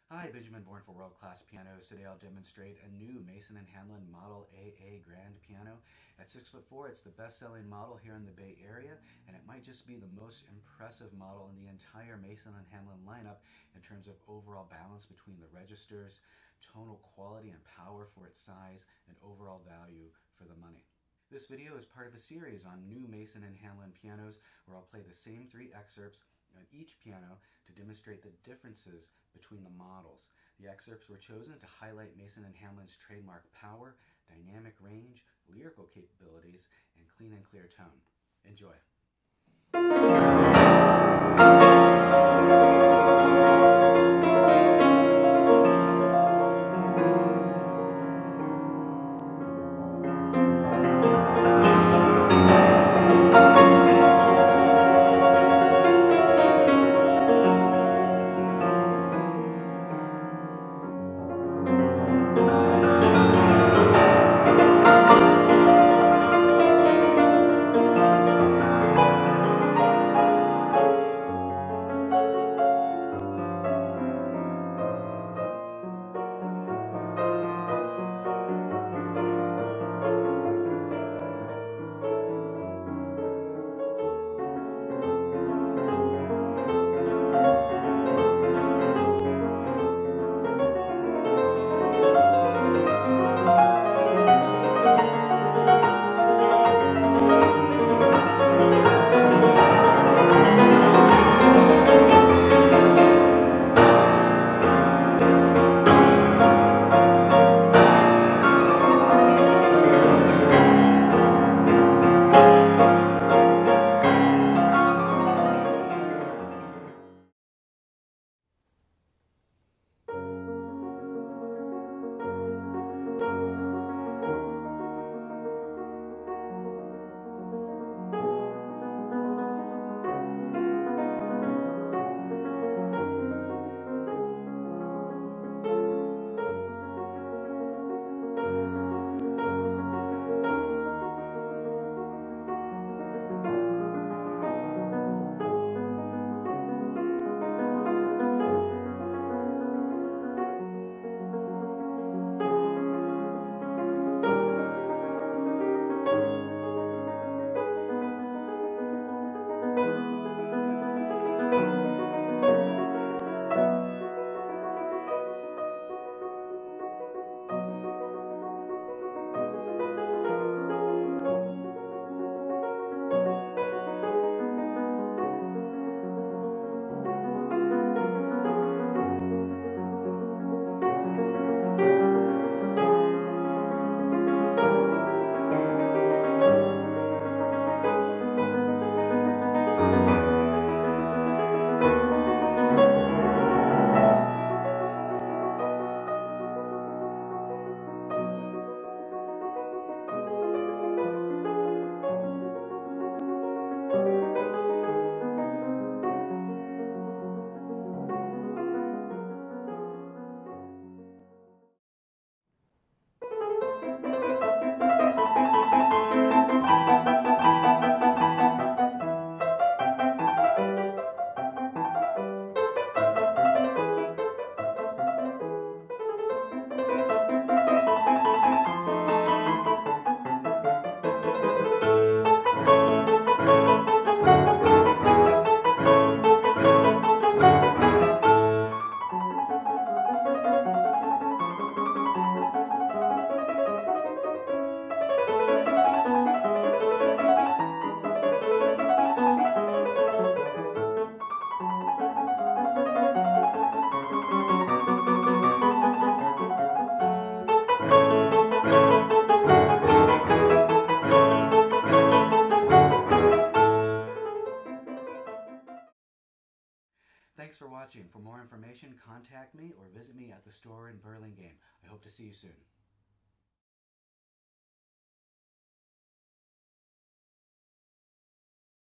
Hi, Benjamin Bourne for World Class Pianos. Today I'll demonstrate a new Mason & Hamlin Model AA Grand piano. At 6'4", it's the best-selling model here in the Bay Area, and it might just be the most impressive model in the entire Mason & Hamlin lineup in terms of overall balance between the registers, tonal quality and power for its size, and overall value for the money. This video is part of a series on new Mason & Hamlin pianos where I'll play the same 3 excerpts on each piano to demonstrate the differences between the models. The excerpts were chosen to highlight Mason & Hamlin's trademark power, dynamic range, lyrical capabilities, and clean and clear tone. Enjoy. Thanks for watching. For more information, contact me or visit me at the store in Burlingame. I hope to see you soon.